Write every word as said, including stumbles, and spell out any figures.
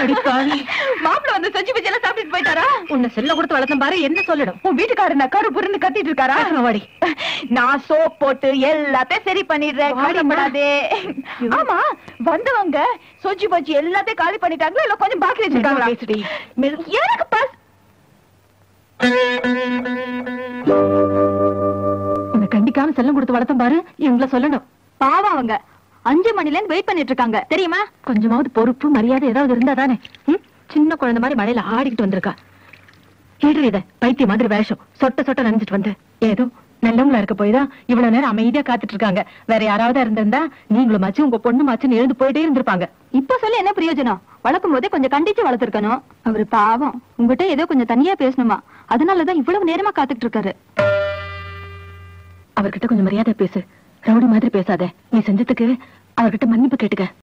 மாப்பிள்ள வந்து செஞ்சு வச்சு எல்லாம் சாப்பிட்டு போயிட்டாரா? உன்னை செல்ல கொடுத்து வளர்த்தம் பாரு, என்ன சொல்லணும்? உன் வீட்டுக்காரர் நான் கரு புருந்து கத்திட்டு இருக்காரா? வாடி, நான் சோப் போட்டு எல்லாத்தையும் சரி பண்ணிடுறேன், கவலைப்படாதே. ஆமா, வந்தவங்க சொஜி பஜ்ஜி எல்லாத்தையும் காலி பண்ணிட்டாங்களா இல்ல கொஞ்சம் பாக்கி வச்சிருக்காங்களா? எனக்கு பஸ் உன்னை கண்டிக்காம செல்லம் கொடுத்து வளர்த்தம் பாரு, இவங்கள சொல்லணும். பாவம் அவங்க அஞ்சு மணில இருந்து வெயிட் பண்ணிட்டு இருக்காங்க தெரியுமா? கொஞ்சமாவது பொறுப்பு மரியாதை ஏதாவது இருந்தா தானே. சின்ன குழந்தை மாதிரி மழையில ஆடிக்கிட்டு வந்திருக்கா. கேட்டு இத பைத்திய மாதிரி வேஷம் சொட்ட சொட்ட நினைச்சிட்டு வந்து ஏதோ நல்லவங்களா இருக்க போய்தான் இவ்வளவு நேரம் அமைதியா காத்துட்டு இருக்காங்க. வேற யாராவது இருந்திருந்தா நீங்களும் மாச்சு உங்க பொண்ணு மாச்சுன்னு எழுந்து போயிட்டே இருந்திருப்பாங்க. இப்ப சொல்லி என்ன பிரயோஜனம்? வளர்க்கும் போதே கொஞ்சம் கண்டிச்சு வளர்த்திருக்கணும். அவரு பாவம் உங்ககிட்ட ஏதோ கொஞ்சம் தனியா பேசணுமா, அதனாலதான் இவ்வளவு நேரமா காத்துட்டு இருக்காரு. அவர்கிட்ட கொஞ்சம் மரியாதை பேசு, ரவுடி மாதிரி பேசாத. நீ செஞ்சதுக்கு அவர்கிட்ட மன்னிப்பு கேட்டுக்க.